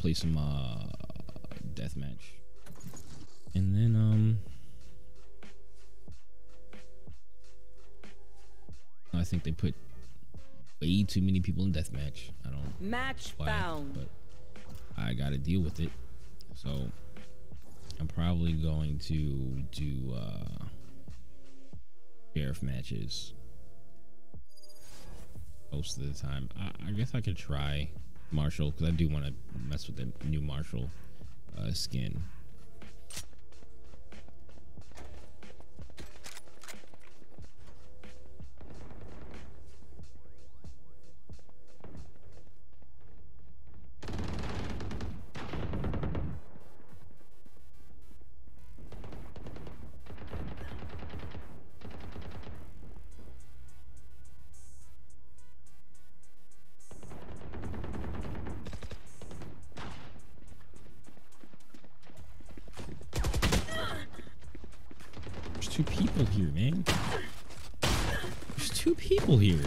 play some deathmatch, and then I think they put way too many people in deathmatch. I don't match why, found, but I got to deal with it. So I'm probably going to do sheriff matches most of the time. I guess I could try Marshall because I do want to mess with the new Marshall skin. Two people here, man. There's two people here.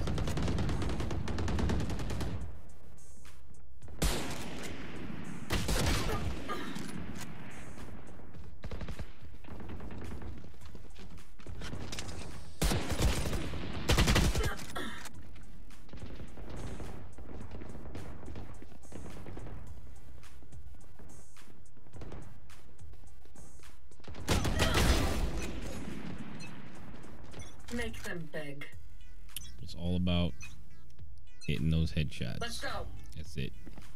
Make them beg. It's all about hitting those headshots. Let's go. That's it.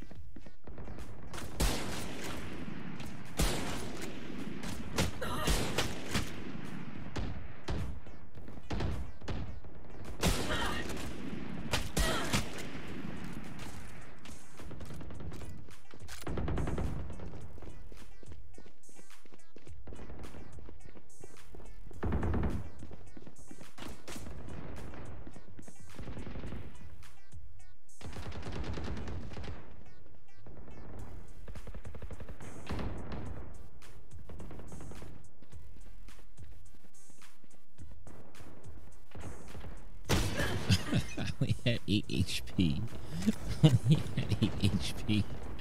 I only had 8 HP. Only had 8 HP.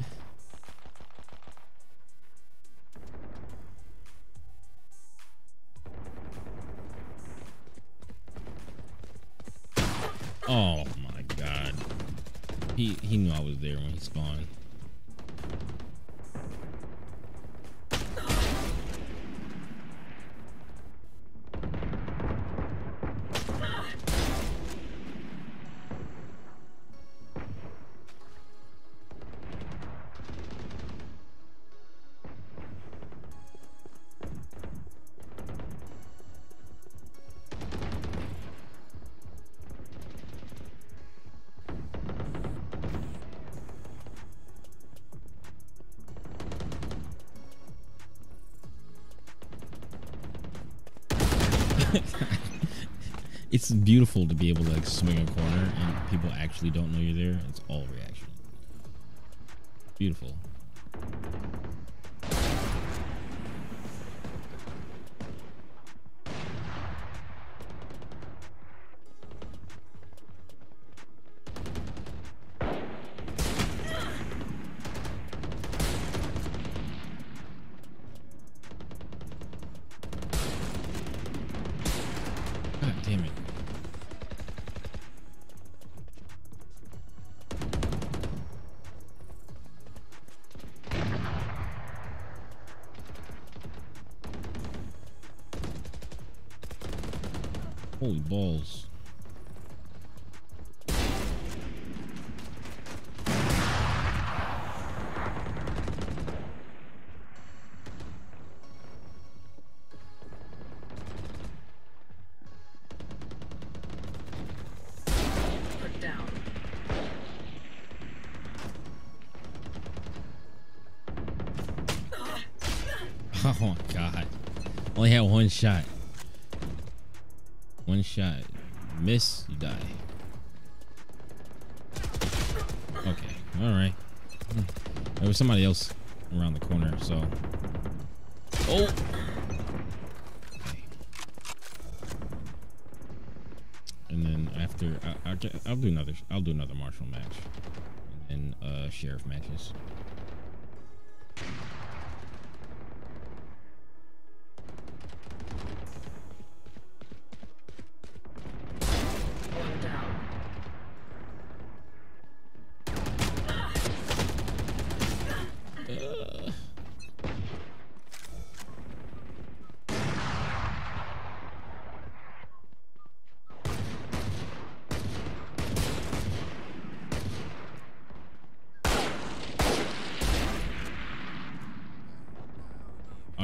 Oh my god. He knew I was there when he spawned. It's beautiful to be able to like swing a corner and people actually don't know you're there. It's all reaction. Beautiful. God damn it. Holy balls. Put down. Oh my god. Only had one shot. One shot. Miss, you die. Okay. Alright. There was somebody else around the corner, so. Oh! Okay. And then after I'll do another Marshall match. And then sheriff matches.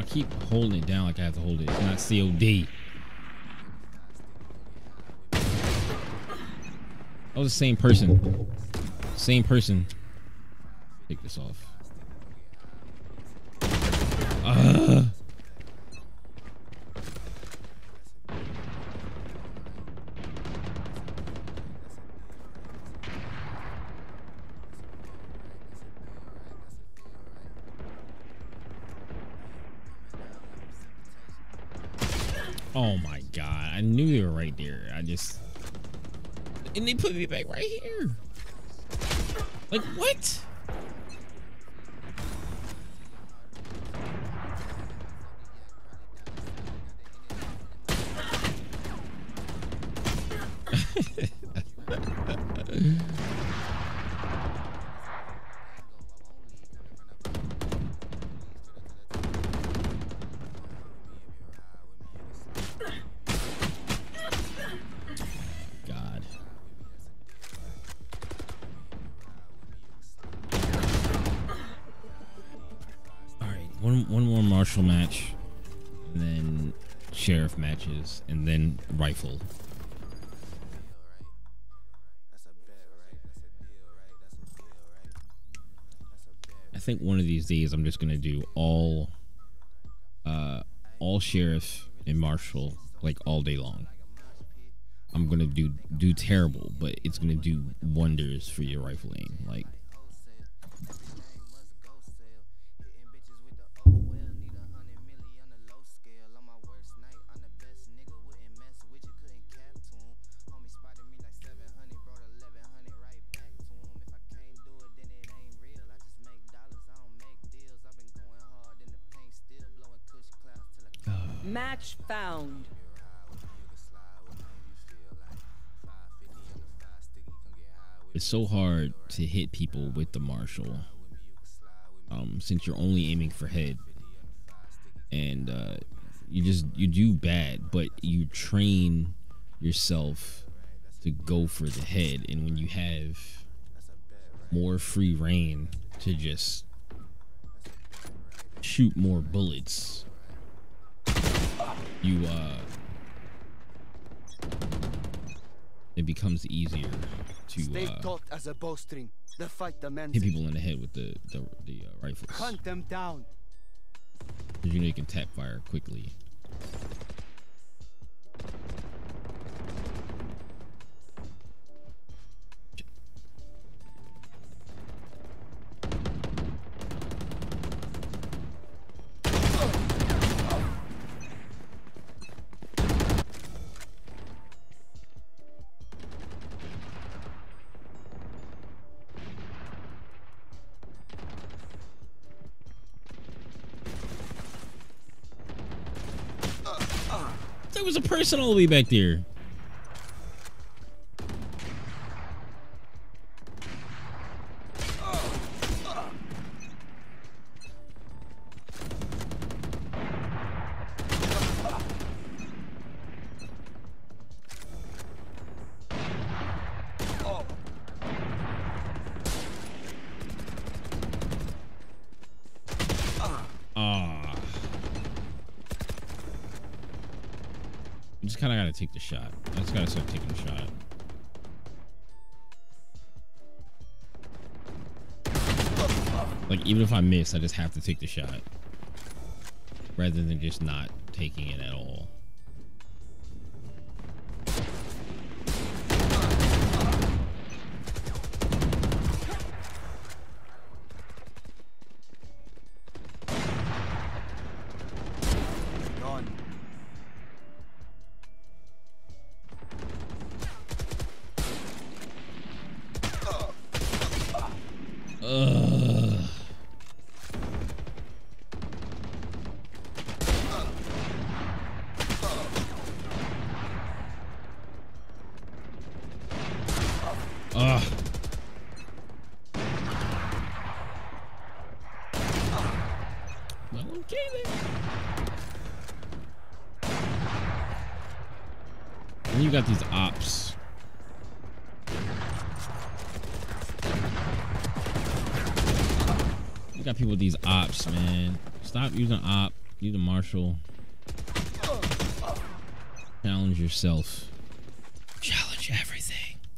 I keep holding it down like I have to hold it. It's not COD. That was the same person. Same person. Take this off. Oh my god. I knew they were right there. And they put me back right here. Like, what? One more martial match, and then sheriff matches, and then rifle. I think one of these days I'm just gonna do all sheriff and marshal like all day long. I'm gonna do terrible, but it's gonna do wonders for your rifle aim. Like. Match found. It's so hard to hit people with the martial, since you're only aiming for head, and you do bad, but you train yourself to go for the head, and when you have more free reign to just shoot more bullets, it becomes easier to hit people in the head with the rifles. Hunt them down. You know you can tap fire quickly. There was a person all the way back there. You just kind of gotta take the shot. I just gotta start taking the shot. Like, even if I miss, I just have to take the shot, rather than just not taking it at all. Well, okay then. And you got these ops. You got people with these ops, man. Stop using op. You the marshal. Challenge yourself. Challenge everything.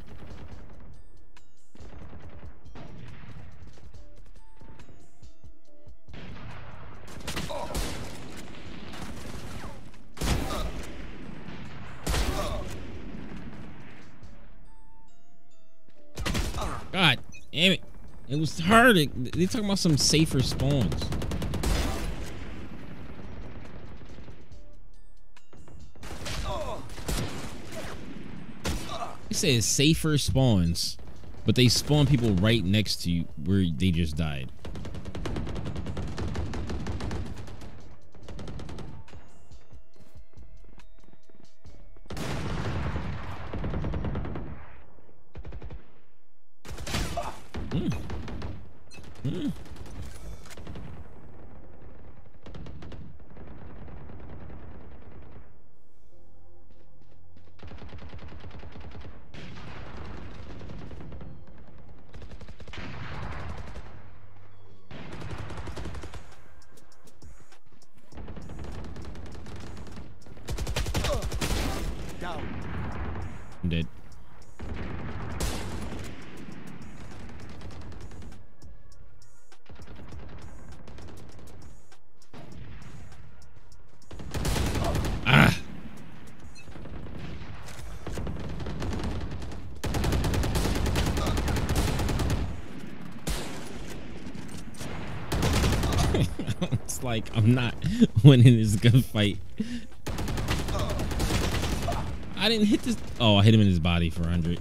God damn it. It was hard. They talking about some safer spawns. They say it's safer spawns, but they spawn people right next to you where they just died. I'm dead. Ah. It's like I'm not winning this gunfight. I didn't hit this. Oh, I hit him in his body for 100.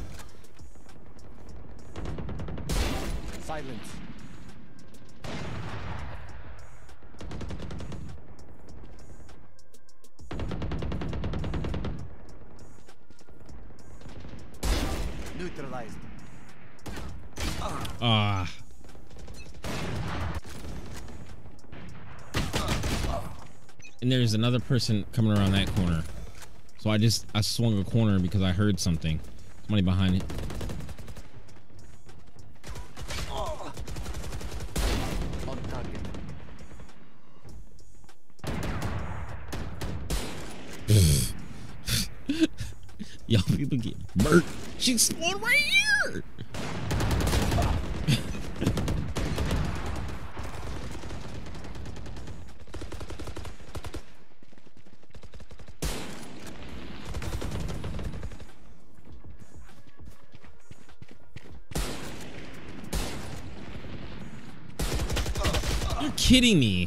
Silence. Neutralized. Ah. And there's another person coming around that corner. So I swung a corner because I heard something. Somebody behind it. On target. Y'all people get murked. She spawned right here. You're kidding me.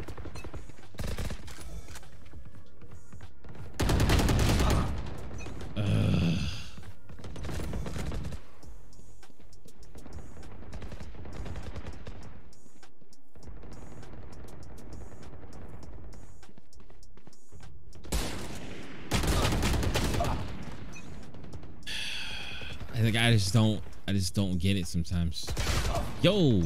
I just don't get it sometimes. Yo.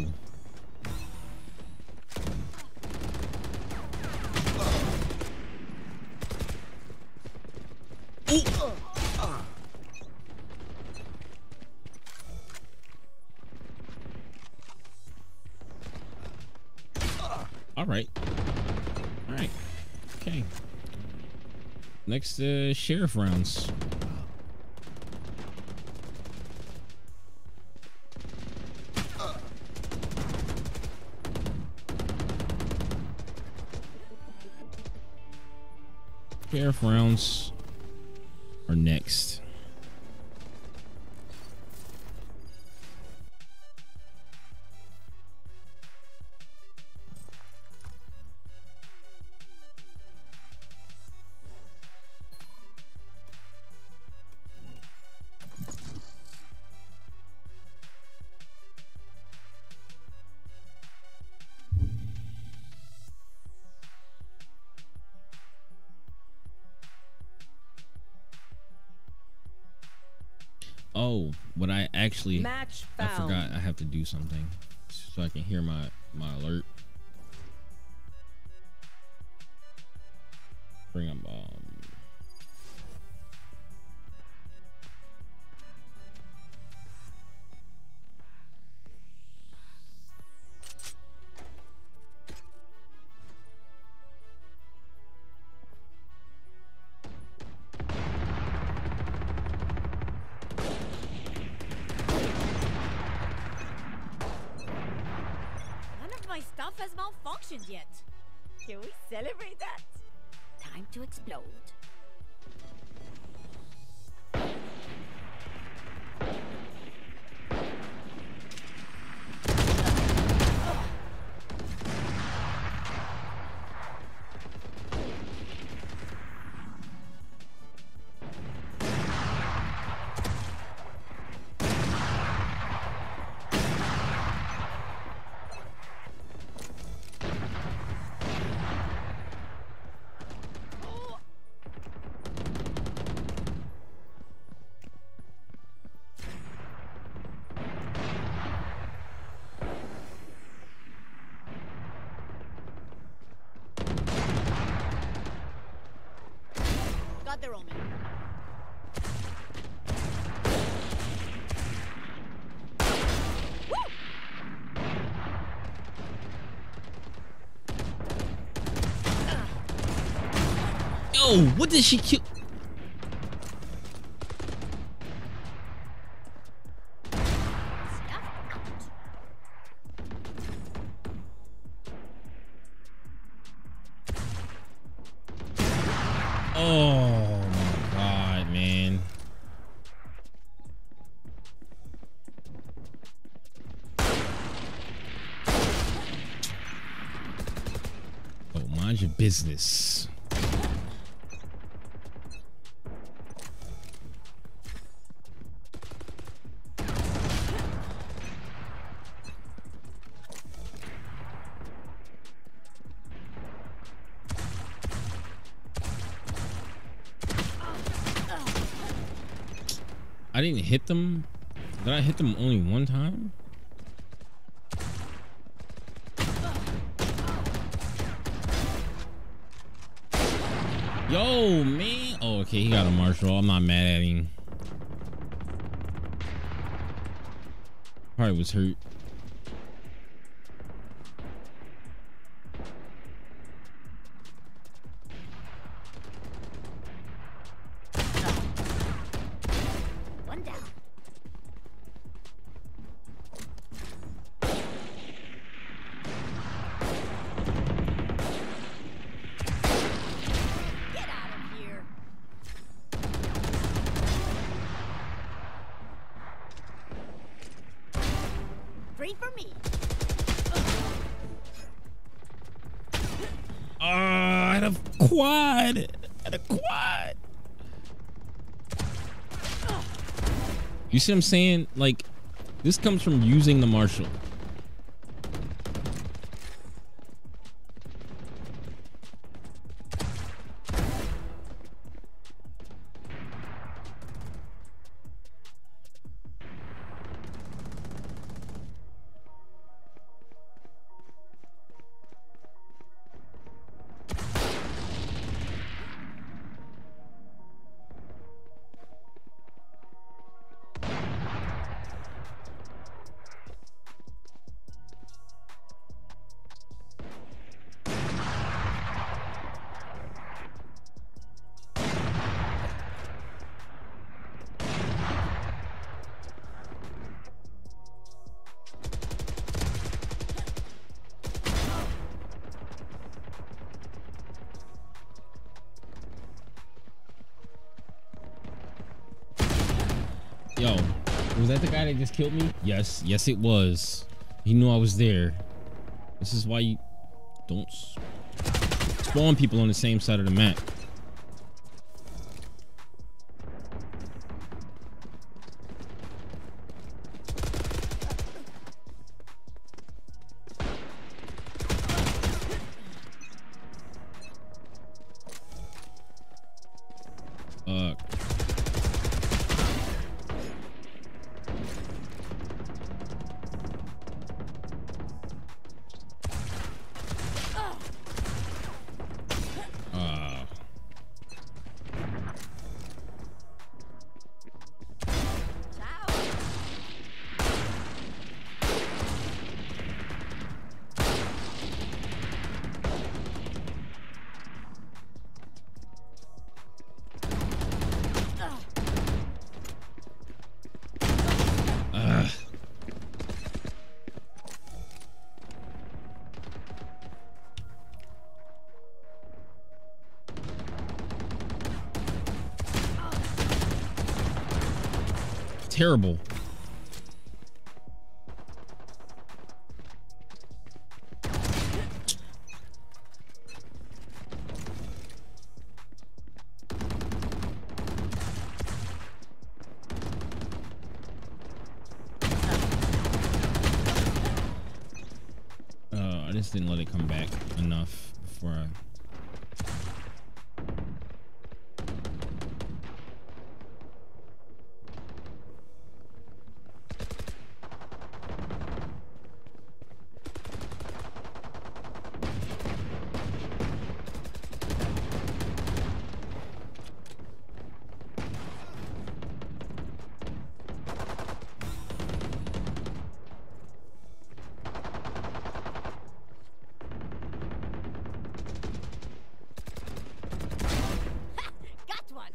All right. Okay. Next, sheriff rounds. Sheriff rounds are next. Oh, what I actually Match I found. forgot I have to do something so I can hear my alert. Bring up malfunctioned yet. Can we celebrate that? Time to explode. Got the Roman. Yo, what did she kill? Oh my god, man. Oh, mind your business. I didn't hit them. Did I hit them only one time? Yo, man. Oh, okay. He got a martial. I'm not mad at him. Probably was hurt. One down. Get out of here. Three for me. I had a quad. I had a quad. You see what I'm saying? Like, this comes from using the martial. Yo, was that the guy that just killed me? Yes, yes it was. He knew I was there. This is why you don't spawn people on the same side of the map. terrible. I just didn't let it come back enough before I... Got one.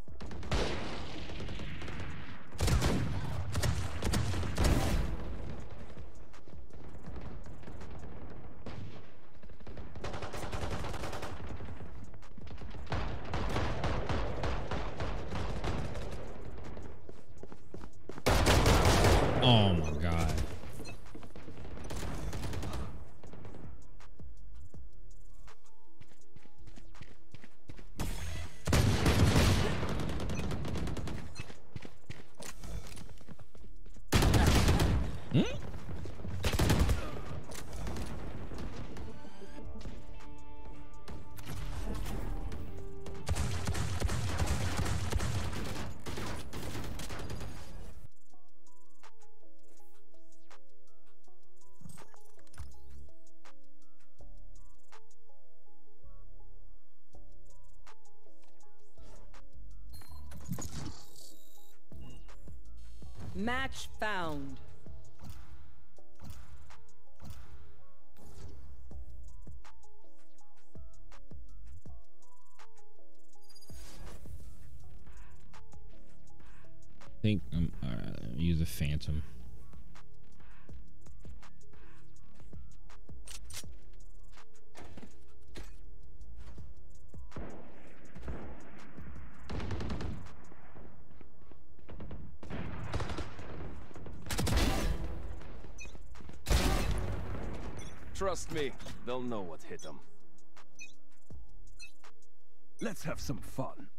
Oh my god. Match found. I think I'm use a phantom. Trust me, they'll know what hit them. Let's have some fun.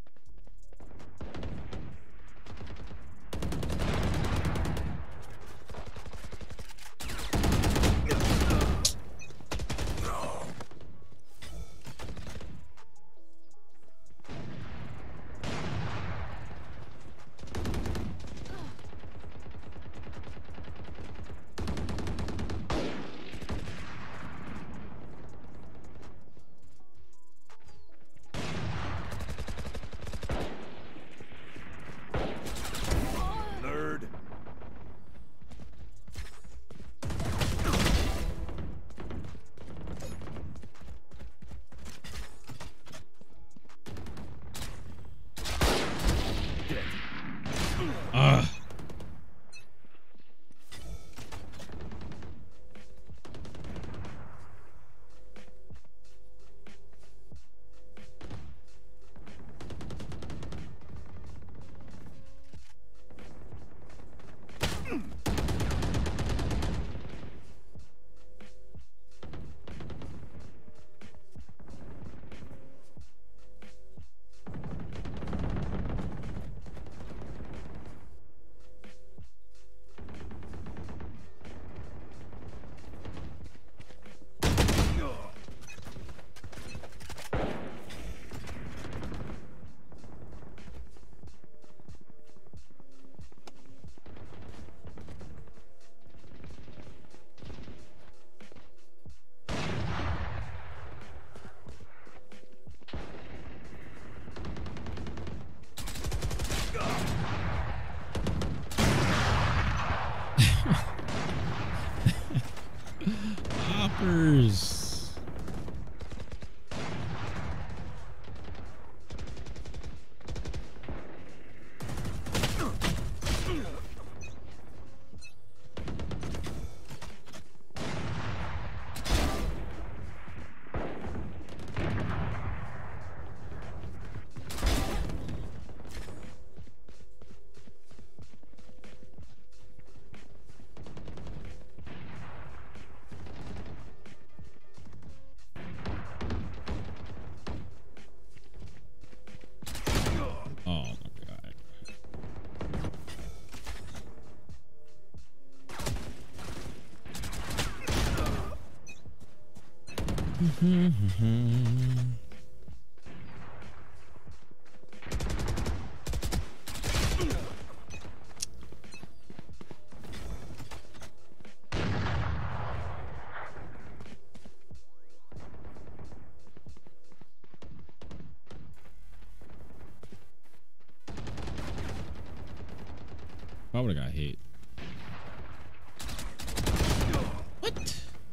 I would have got hit. What?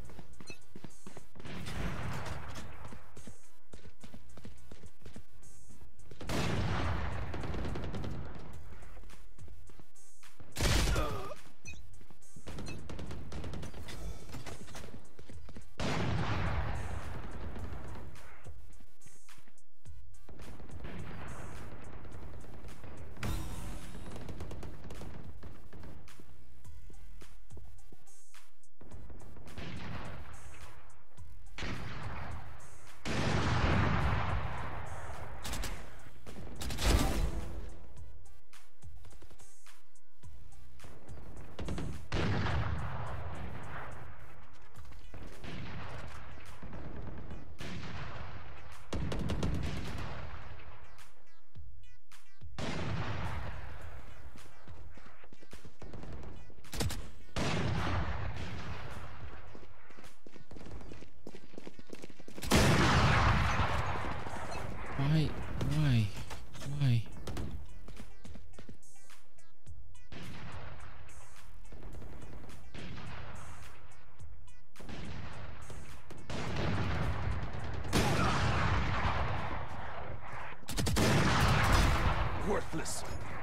Why? Why? Why? Worthless.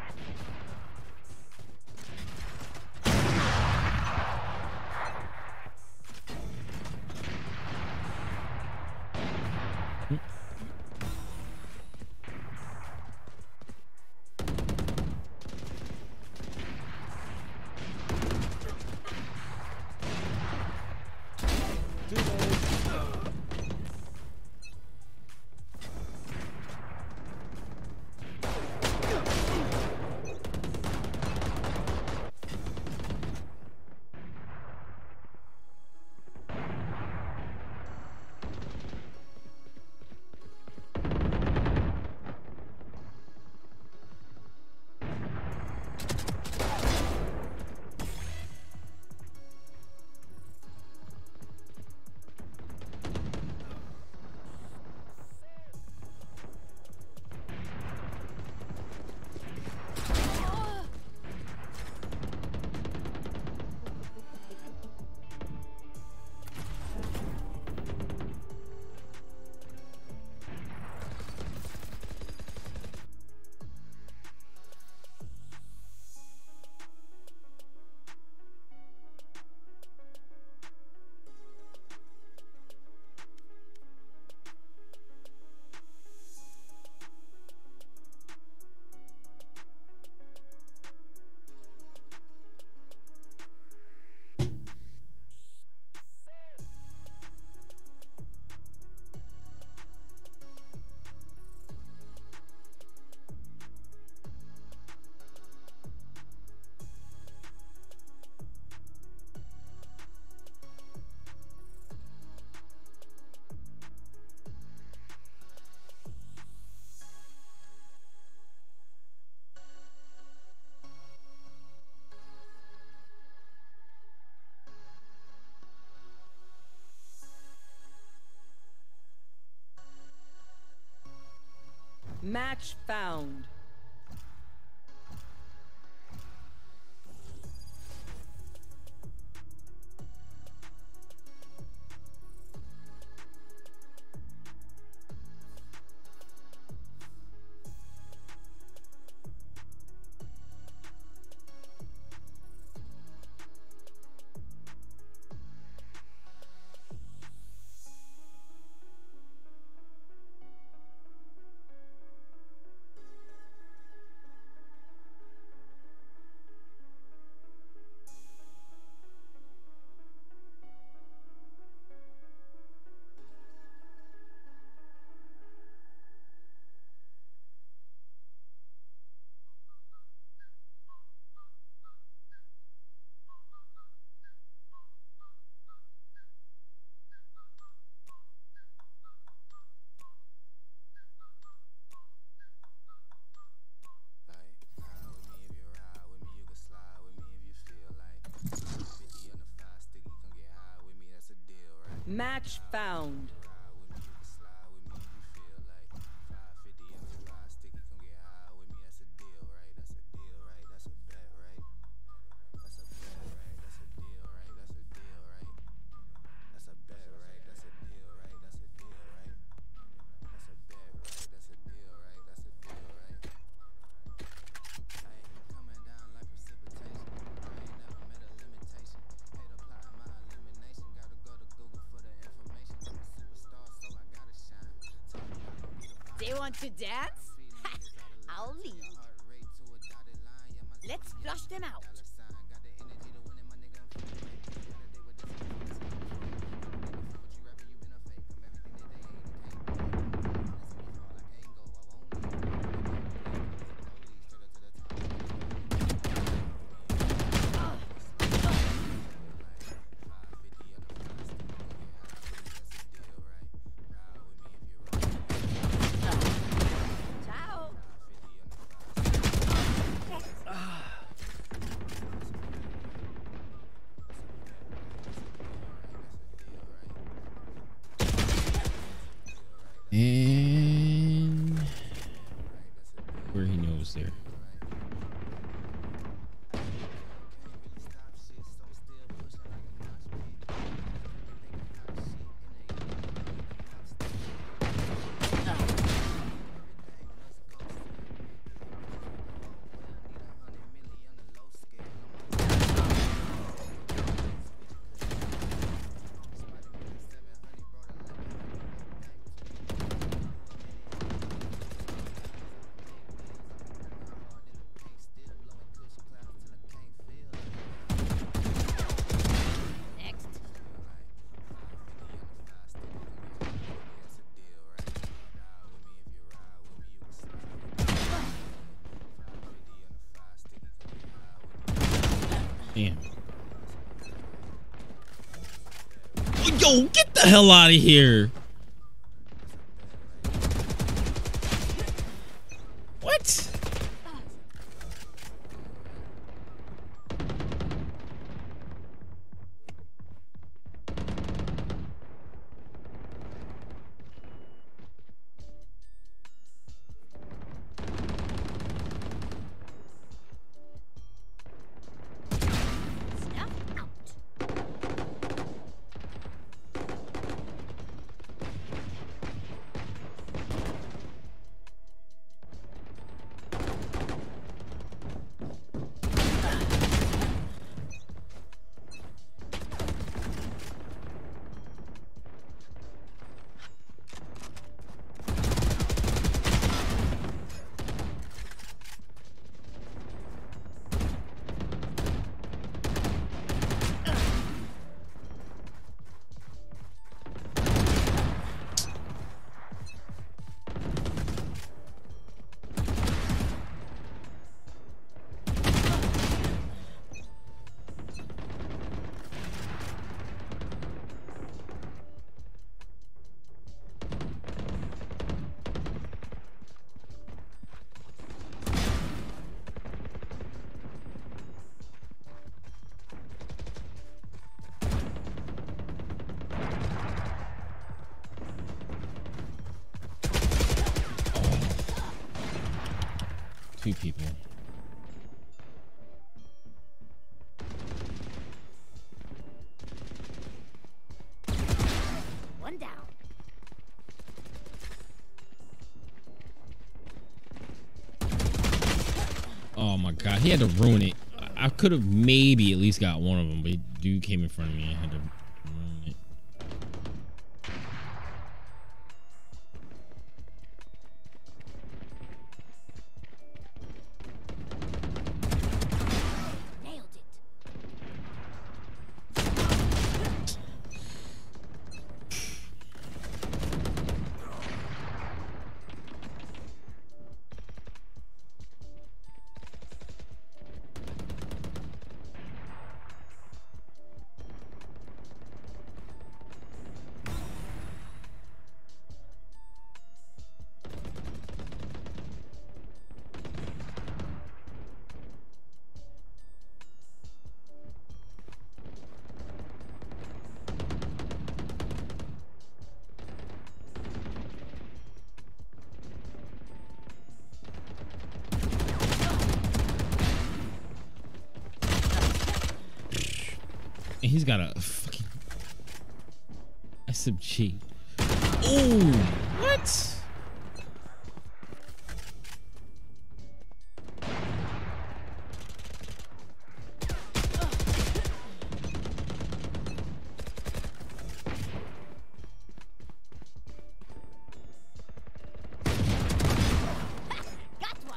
Match found. Match found. They want to dance? I'll lead. Let's flush them out. And where he knows there. Damn. Yo, get the hell out of here. What? Two people. One down. Oh my god, he had to ruin it. I could have maybe at least got one of them, but dude came in front of me. I had to ruin it. Nailed it. And he's got a fucking SMG. Oh, what? Got one.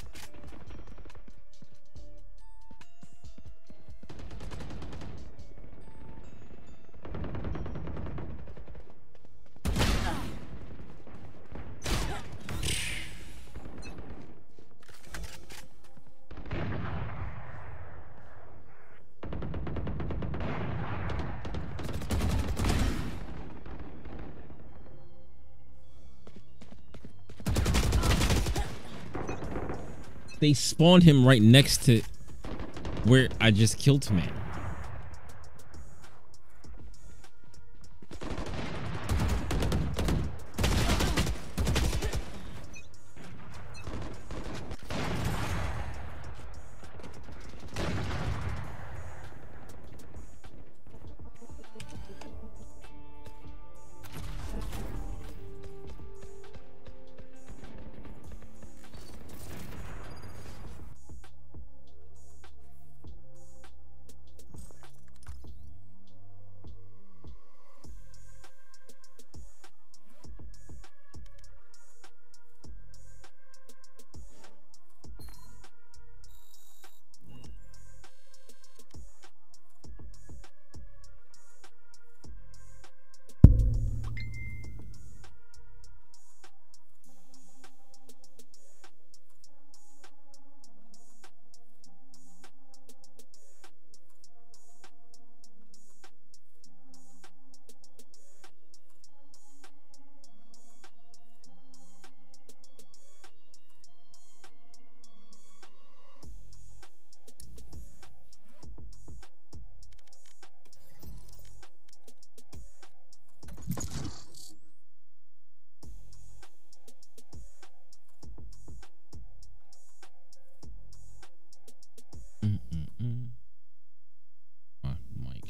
They spawned him right next to where I just killed him at. Mike.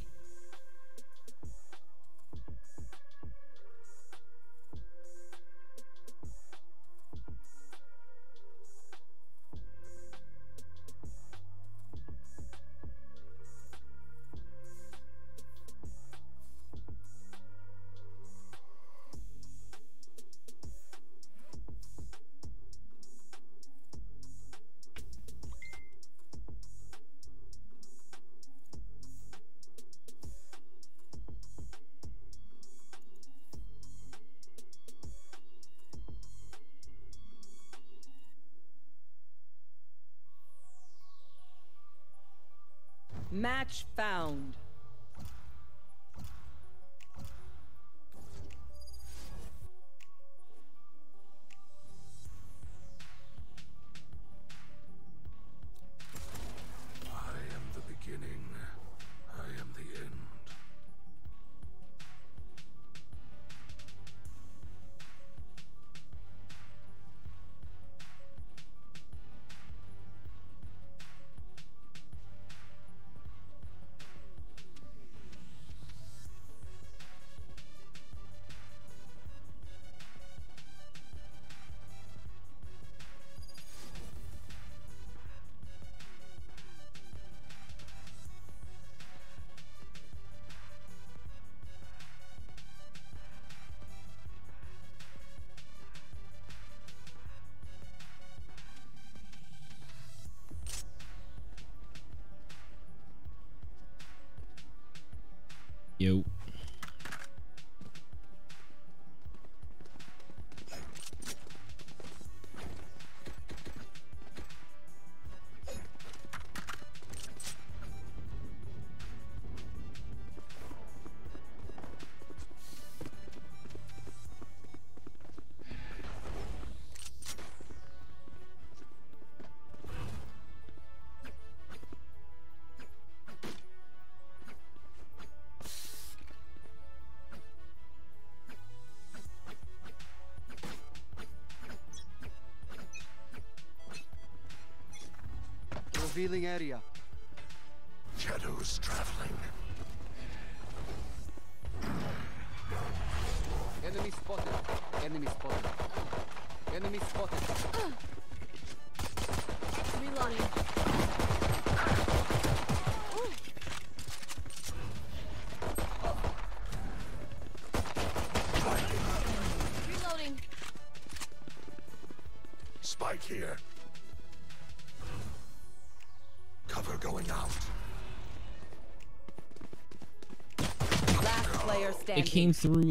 Match found. I am the beginning. I am the end. Yo. Revealing area. Shadows traveling. Enemy spotted. Enemy spotted. Enemy spotted. Reloading. Reloading. Spike here. Cover going out. Last player standing. It came through.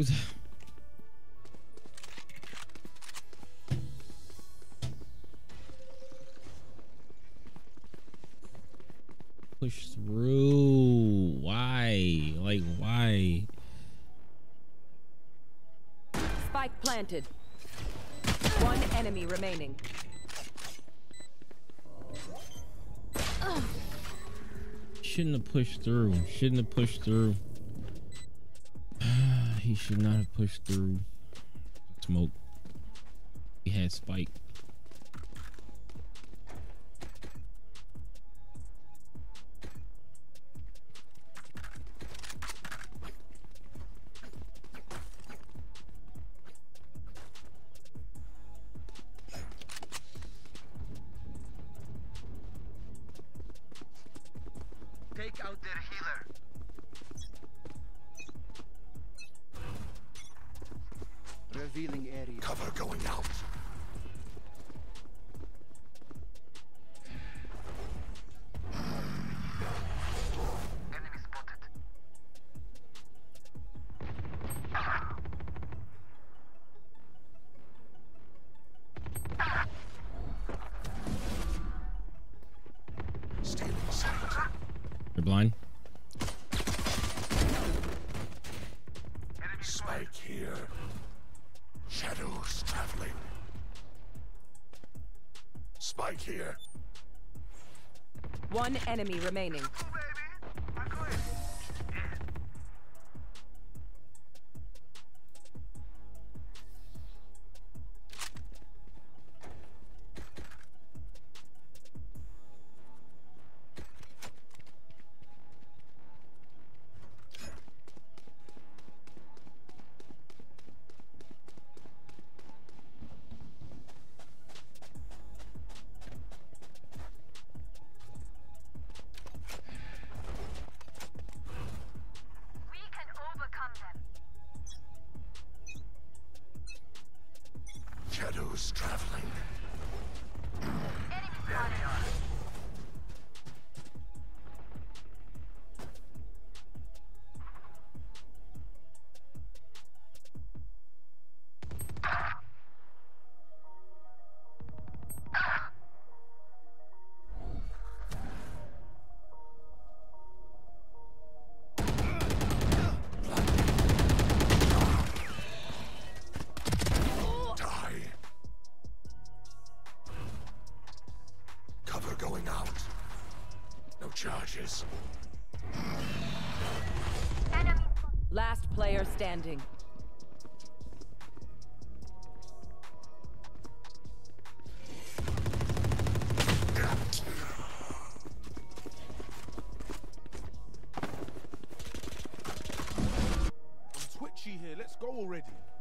Push through. Why? Like, why? Spike planted. One enemy remaining. Shouldn't have pushed through. Shouldn't have pushed through. He should not have pushed through. Smoke. He had Spike. Take out their healer. Revealing area. Cover going out. Enemy spotted. Stealing sight. You're blind. Spike here. Shadows traveling. Spike here. One enemy remaining. Shadows traveling. Cover going out. No charges. Last player standing. I'm twitchy here. Let's go already.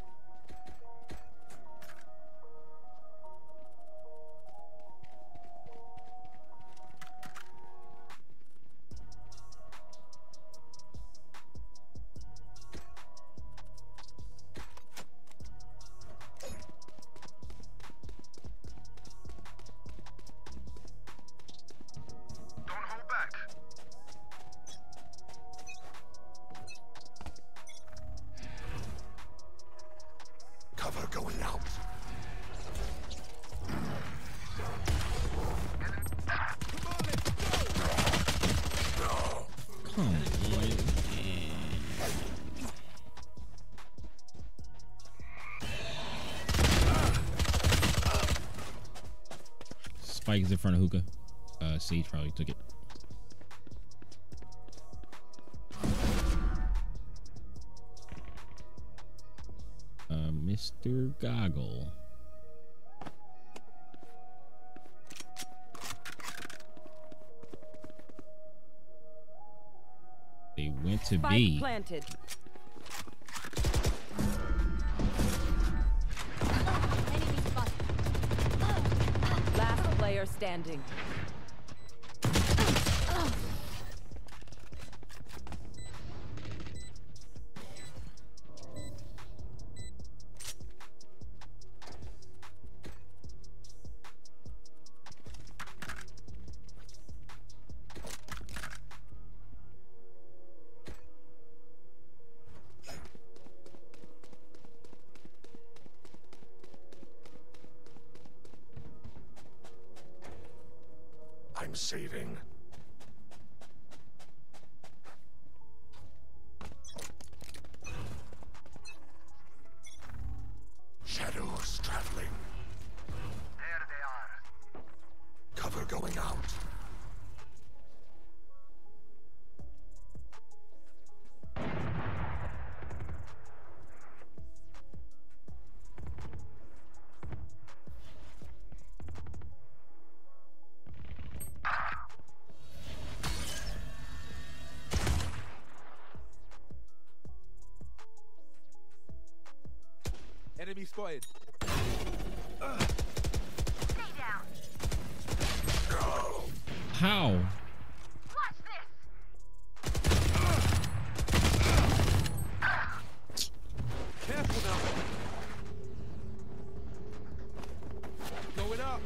Cover going out. Come on. Spike is in front of hookah. Sage probably took it. Mr. Goggle. They went to Spike B. planted. player standing. I'm saving. Shadows traveling. There they are. Cover going out. Enemy spotted. How? Careful now. Going up.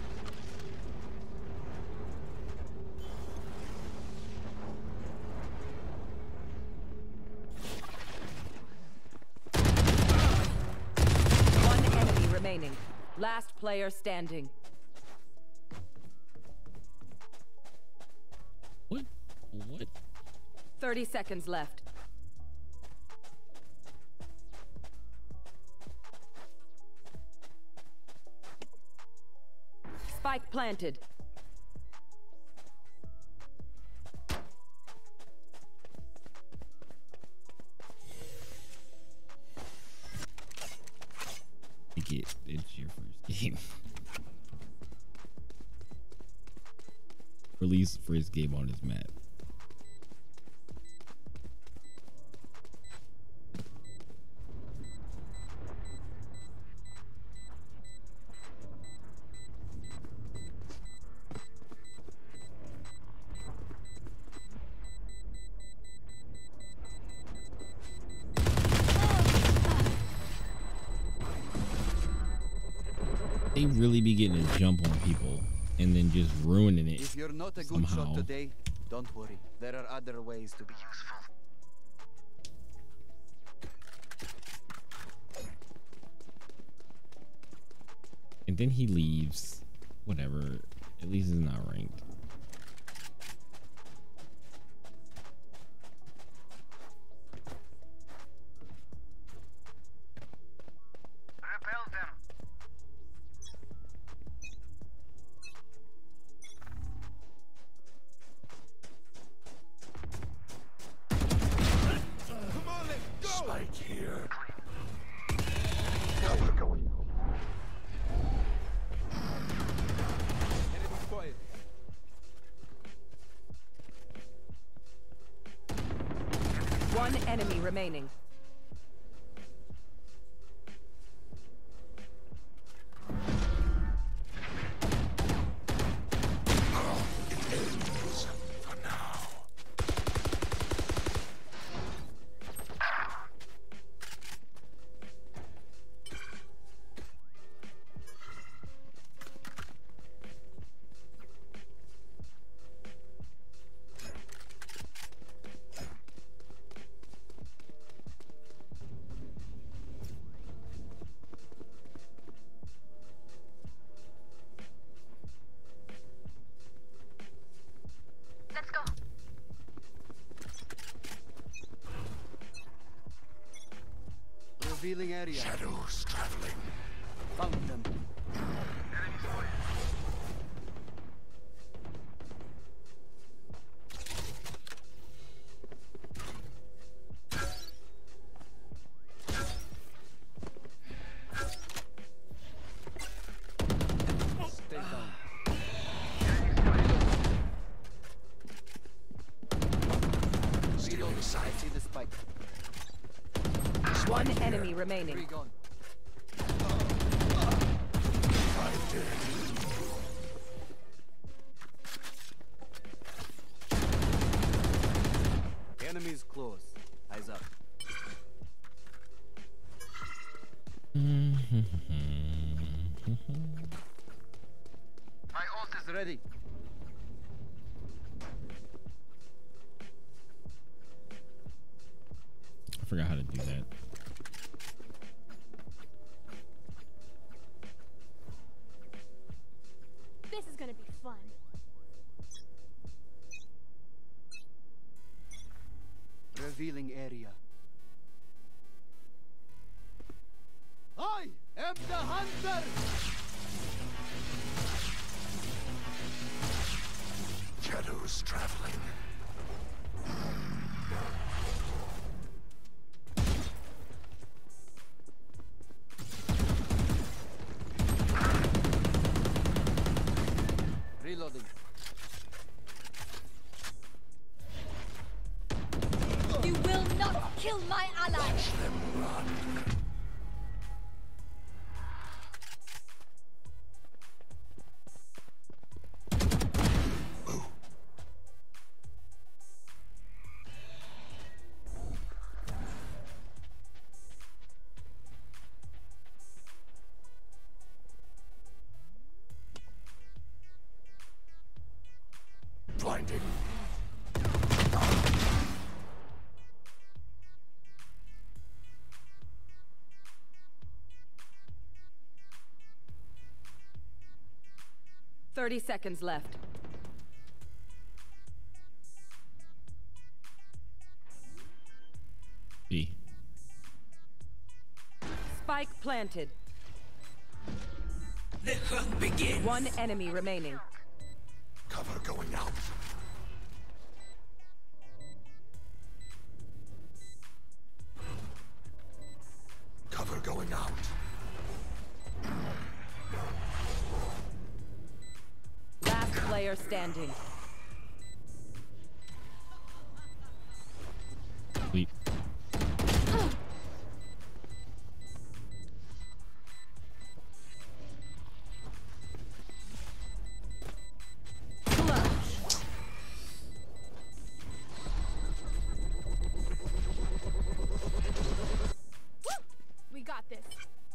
One enemy remaining. Last player standing. What? What? 30 seconds left. Spike planted. It's your first game. Release first game on his map. They really be getting a jump on people and then just ruining it. If you're not a good somehow. shot today, don't worry. There are other ways to be useful. And then he leaves. Whatever. At least it's not ranked. Repel them. Come on, let's go! Spike here. Cover going out. Enemy spotted. One enemy remaining. It ends for now. Let's go. Revealing area. Shadows traveling. Found them. Stay down. Still Reload. in I sight. see the spike. One enemy remaining. Three gone. Five dead. ready. I forgot how to do that. This is gonna be fun. Revealing area. I am the hunter! Shadows traveling. Reloading. You will not kill my ally. Watch them run. Ooh. Blinding. 30 seconds left. B. Spike planted. The hunt begins. One enemy remaining. Cover going out. Cover going out. Last player standing. Sweep. We got this.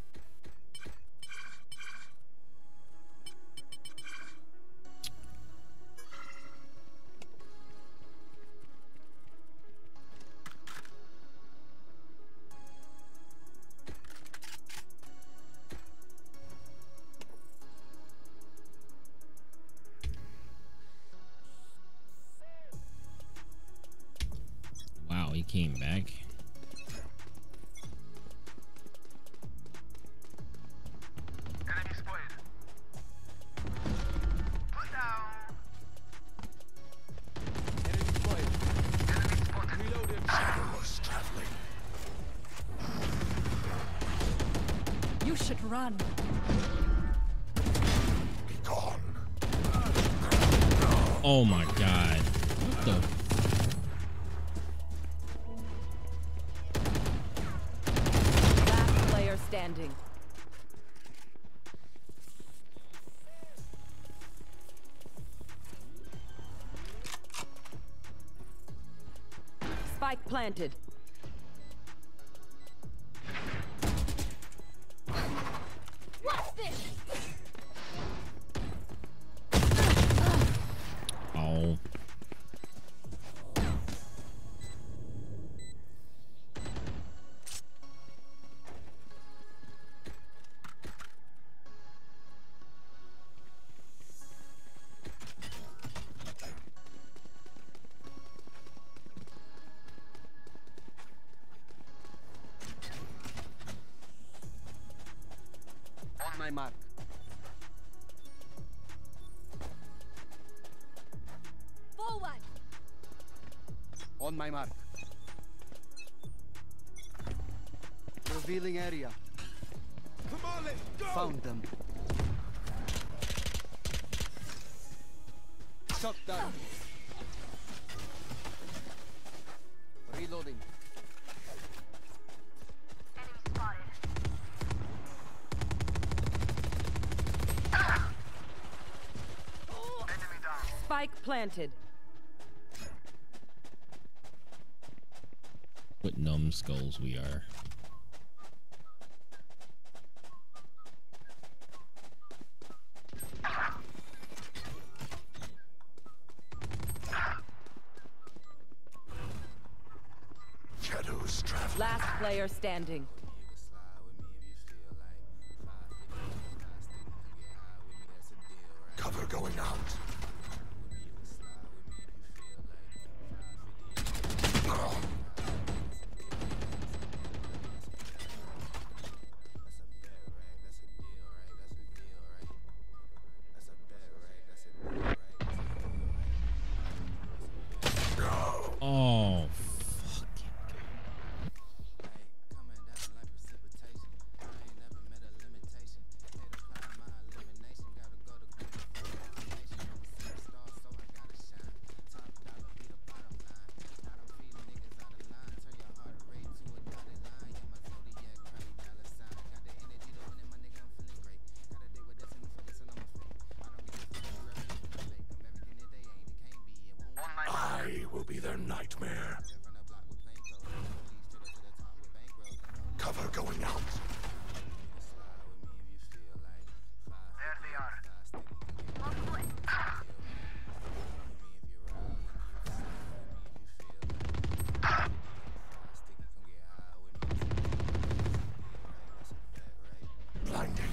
Wow, he came back. Enemy spotted. Put down. Enemy spotted. Enemy spotted. Reloaded. Shadows traveling. You should run. Be gone. Oh my god. What the? Last player standing. Spike planted. What's this? Oh. On my mark. Forward. On my mark. Revealing area. Come on, let's go. Found them. Shot down. Reloading. Enemy spotted. Enemy down. Spike planted. What numbskulls we are. Last player standing. Cover going out. Oh, I will be their nightmare. Cover going out. There they are. On foot. Blinding.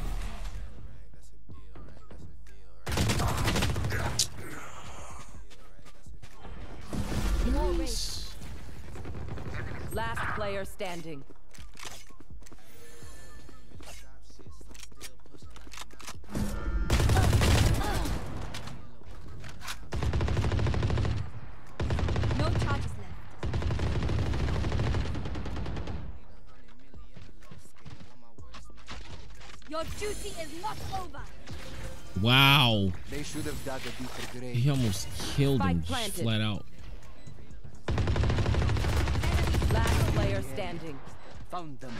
Last player standing. No charges left. Your duty is not over. wow. They should have dug a deeper grave. He almost killed him Spike planted. flat out. Last player standing. Found them.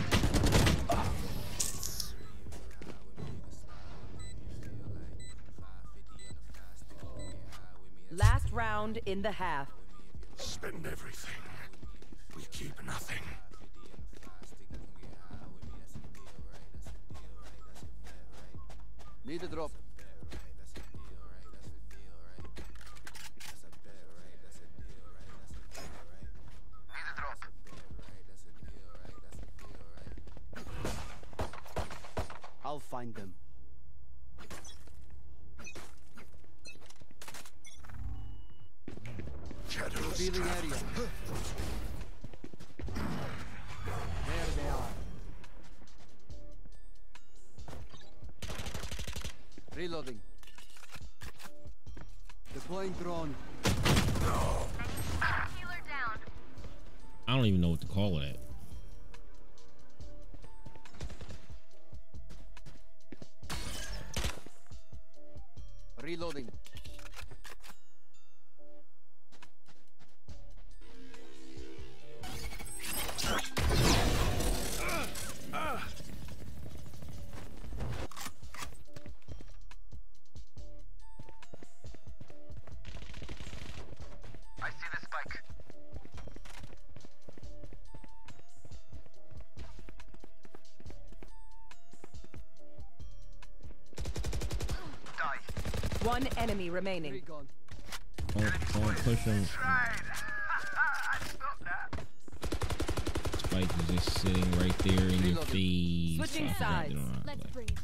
Last round in the half. Spend everything. We keep nothing. Need a drop. Need a drop. I'll find them. Shadows Revealing traveling. area. There they are. Reloading. Deploying drone. Healer down. I don't even know what to call it. Reloading. I see the spike. Die. One enemy remaining. Three gone. Don't push him. Tried. Stop that. Spike is just sitting right there in your face. Switching I forgot they sides. don't know how to Let's play. bring it back.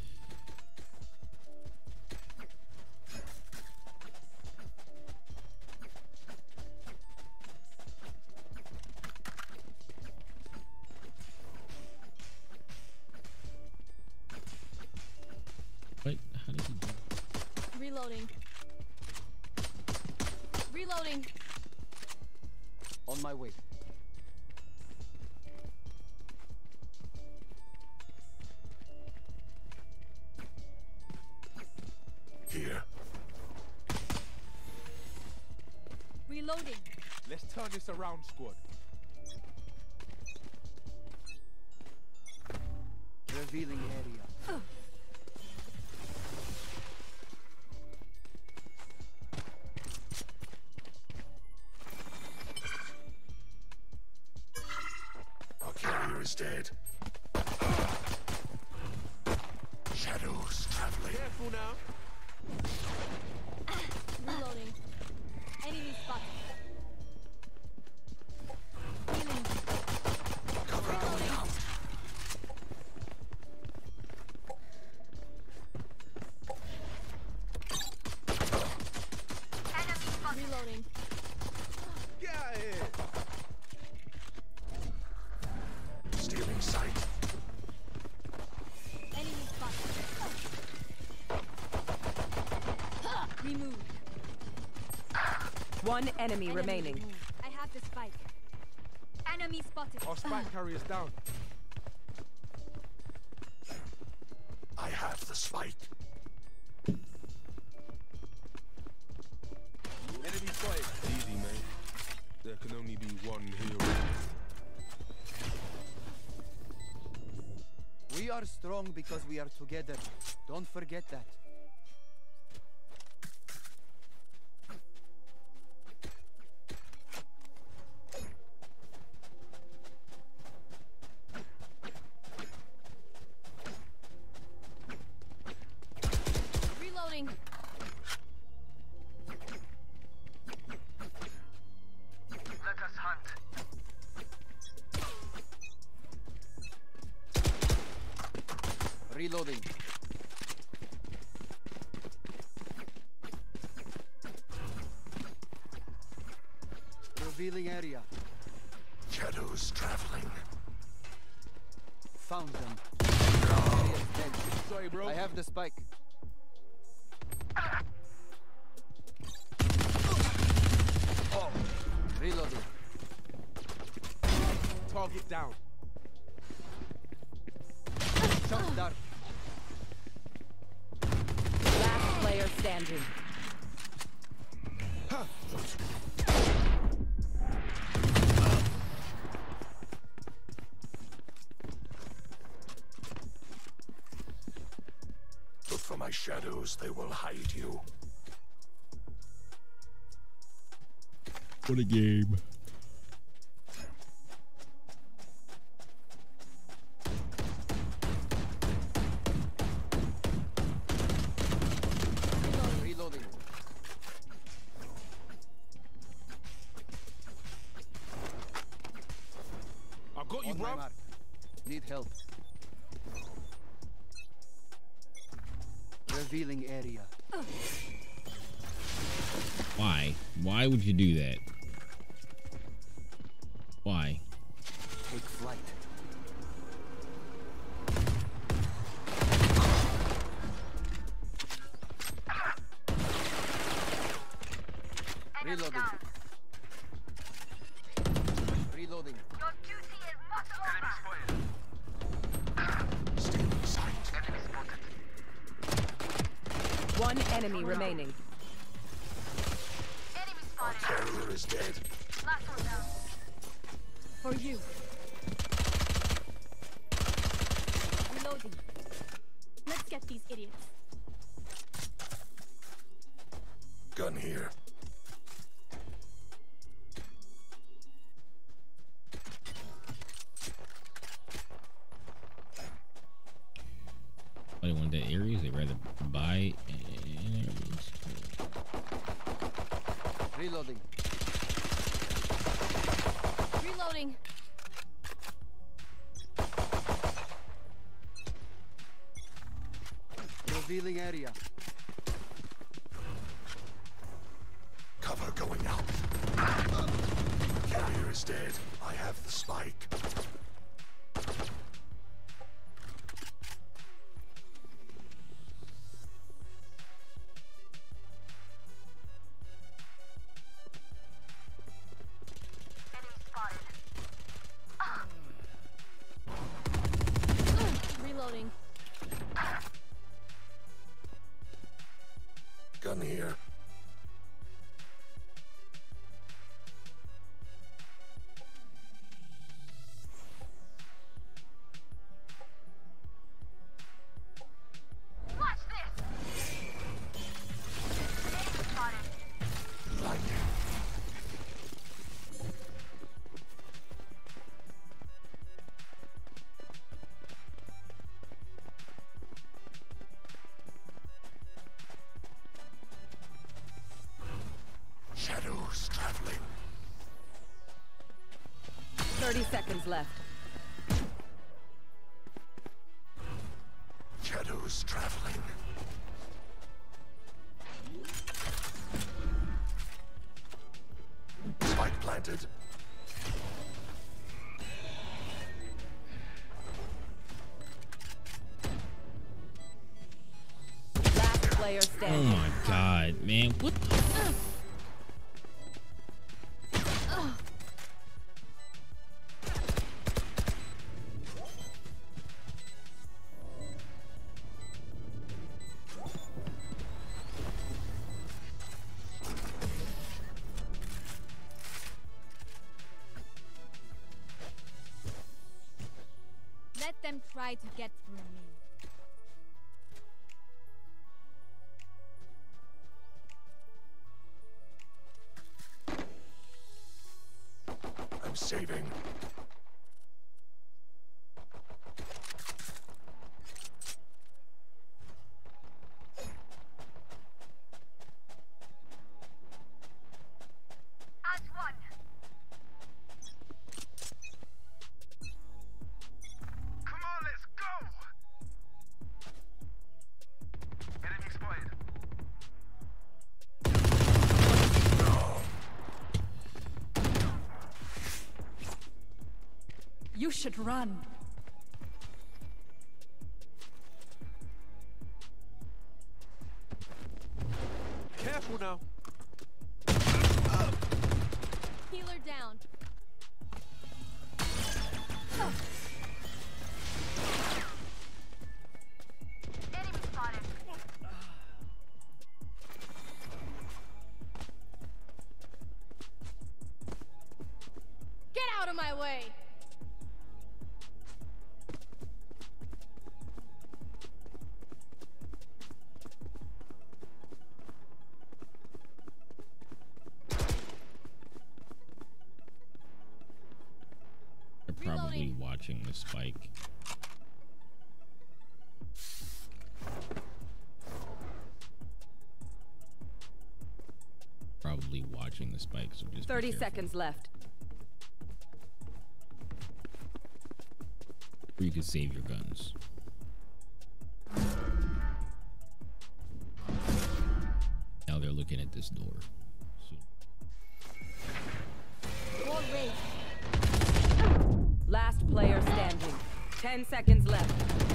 What? How did he do? Reloading. Reloading. On my way. Here. Reloading. Let's turn this around, squad. Revealing area. Our carrier is dead. Shadows traveling. Careful now. Reloading. Enemy spotted. Healing. One enemy remaining. removed. I have the spike. Enemy spotted. Our spike carrier's down. I have the spike. Enemy spotted. Easy, mate. There can only be one hero. We are strong because we are together. Don't forget that. Reloading. Let us hunt. Reloading. Revealing area. Shadows traveling. Found them. Area is dead. Sorry, bro. I have the spike. Oh. Reloading. Target down. Shot dark. Last player standing. Look for my shadows, they will hide you. What a game. Reloading. I got you, On my bro. mark. Need help. Revealing area. Why? Why would you do that? Why? Take flight. Enemy Reloading. down. Reloading. Your duty is not over. Stay in sight. Enemy spotted. One enemy remaining. Enemy spotted. Carrier is dead. Last one down. For you. Reloading. Let's get these idiots. Gun here. They want that areas. They'd rather buy areas. Reloading. Reloading. Revealing area. Cover going out. Carrier is dead. I have the spike. Enemy spotted. Reloading. Gun here. Watch this. Enemy spotted. Blinding. Shadows traveling. 30 seconds left. Shadows traveling. Spike planted. Last player Oh standing. my god, man. What the try to get through me. I'm saving. As one. Come on, let's go! Enemy spotted. You should run. Careful now. Healer down. Enemy spotted. Get out of my way! They're probably watching the spike. Probably watching the spike, so just be 30 careful. seconds left. Or you could save your guns. Now they're looking at this door. So Wall raised. Last player standing. 10 seconds left.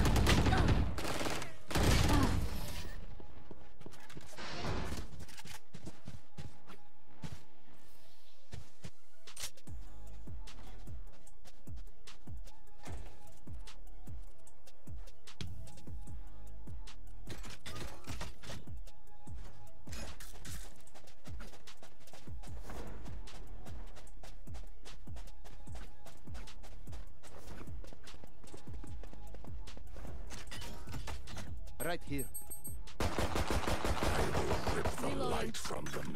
Right here. I will rip the light from them.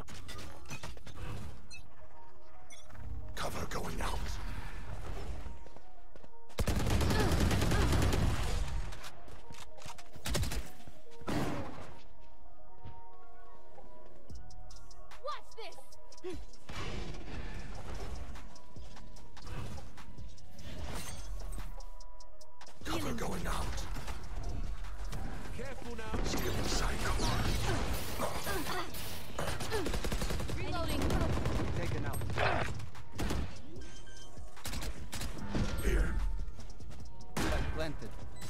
Cover going out. Watch this! Cover going out. Careful now. Still inside cover. Reloading. Taken out. Here. Spike planted.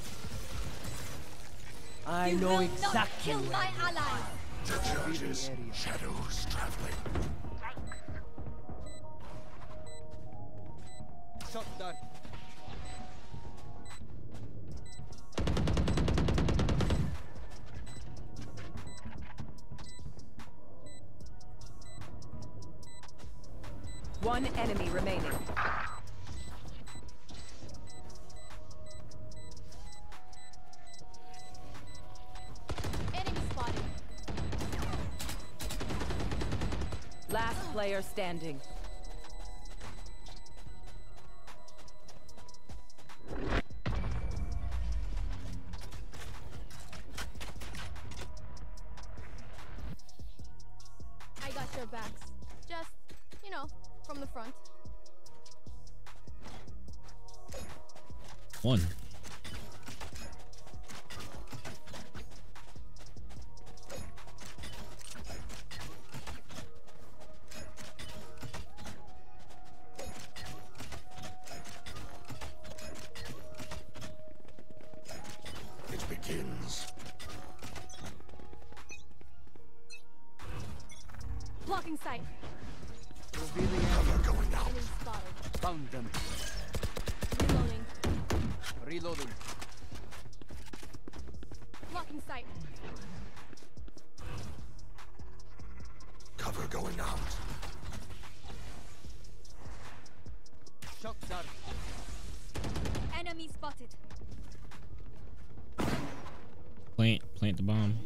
I You know will not exactly kill where my you allies! The judges. area. Shadows traveling. Shot done. One enemy remaining. Enemy spotted. Last player standing. I got your backs. Just, you know, from the front. one. It begins. Blocking sight. Revealing Cover going out. Enemy spotted. Found them. Reloading. Reloading. Blocking sight. Cover going out. Shots are Enemy spotted. plant the bomb.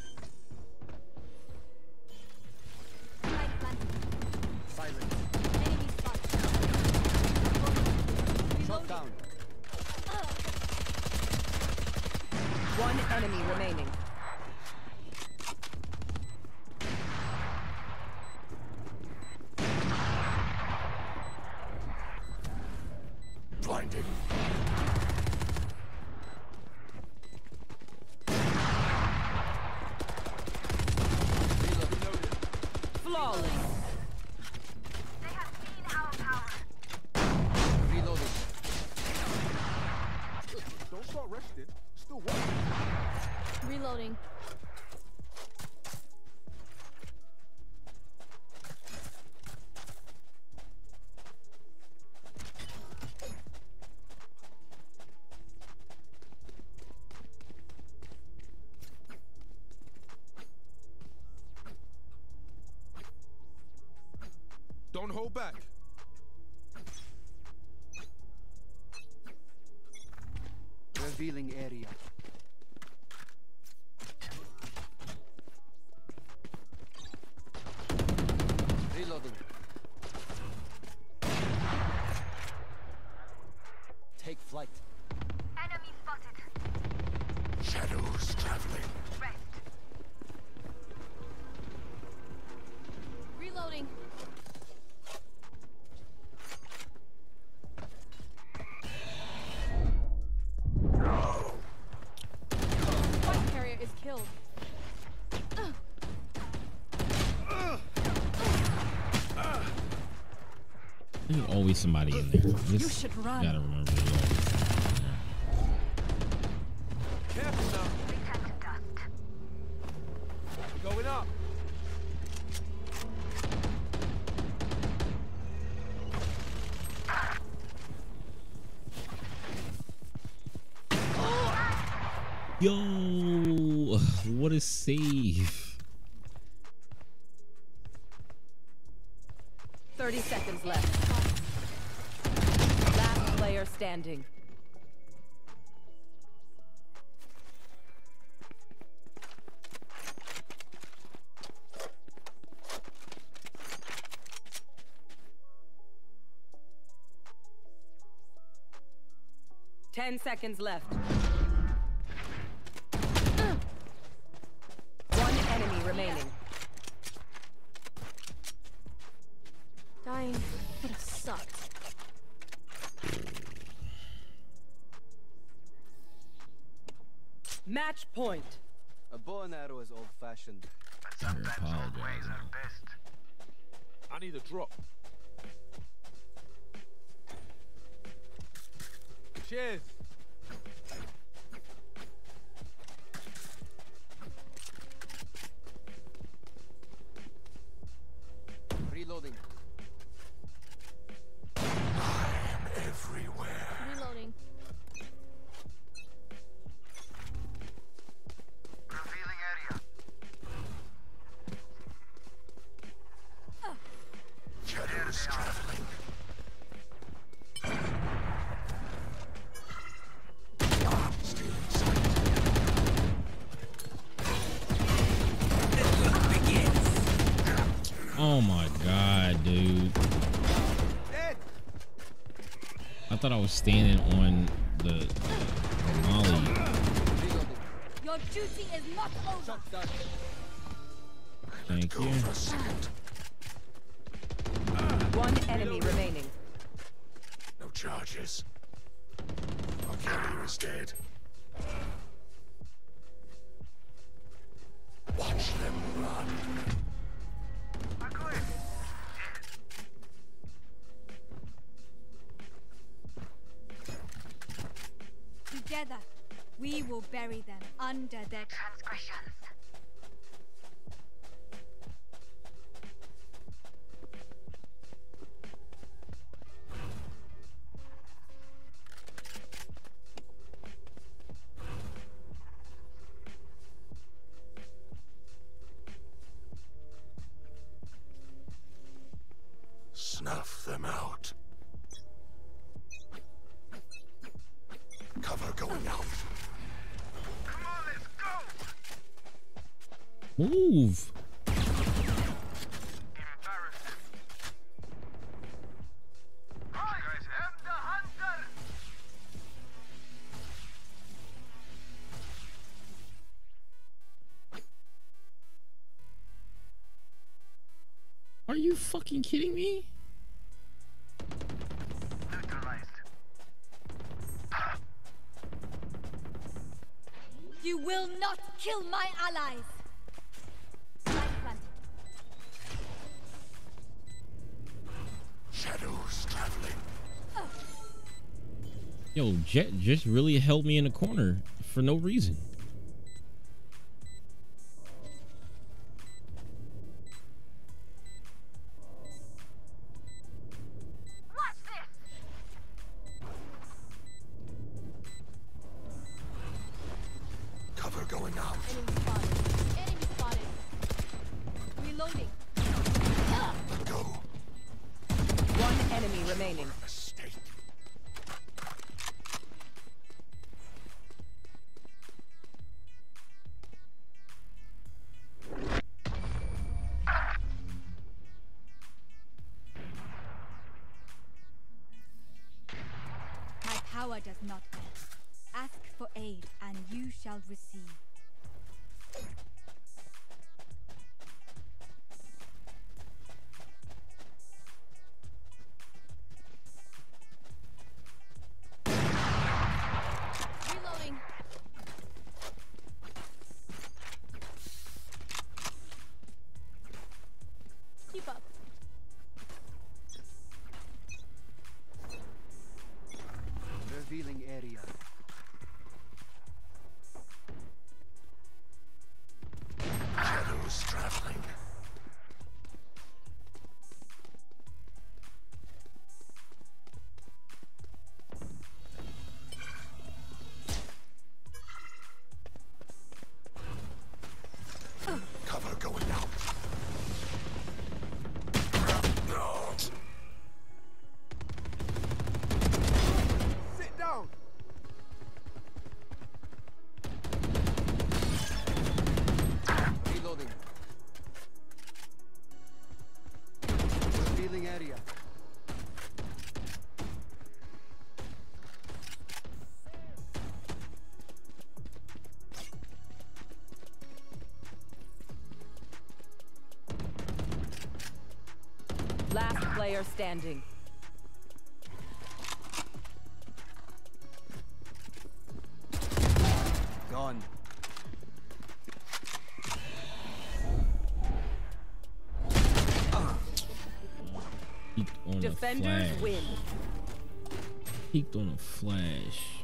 Light planted. Silence. Enemy spotted. Shot down. One enemy remaining. Blinded. Flawless. They have seen our power. Reloading. Don't start resting. Still working. Reloading. Don't hold back. Revealing area. Reloading. Take flight. Enemy spotted. Shadows traveling. Rest. Reloading. White carrier is killed. There's always somebody in there. You should run. Gotta remember. There's always somebody in there. Careful now. We turn to dust. We're going up. Yo, what a save. 30 seconds left. Last player standing. Ten seconds left. One enemy remaining. Dying would have sucked. Match point. A bow and arrow is old-fashioned. You're apologizing. I need a drop. Cheers. Reloading. Everywhere. Reloading. Revealing area. Shadows traveling. Stealing sight. Oh my god, dude. I thought I was standing on the molly. Reloading. Your duty is not over. Shot down. Thank Go you. for a second. One enemy remaining. No charges. Our carrier is dead. Watch them run. We're good. Together, we will bury them under their Transgressions. Snuff them out. Cover going out. Come on, let's go. Move. Are you fucking kidding me? You will not kill my allies. Shadows traveling. Yo, Jet just really held me in a corner for no reason. Watch this. Cover going out. Enemy spotted. Enemy spotted. Reloading. Let go. One enemy remaining. Mistake. My power does not end. Ask for aid, and you shall receive. Reloading. Keep up. Revealing area. Shadows traveling. Cover going out. Sit down. Reloading. Revealing area. Last player standing. Gone. Peeked on a Defenders flash. win. Peeked on a flash.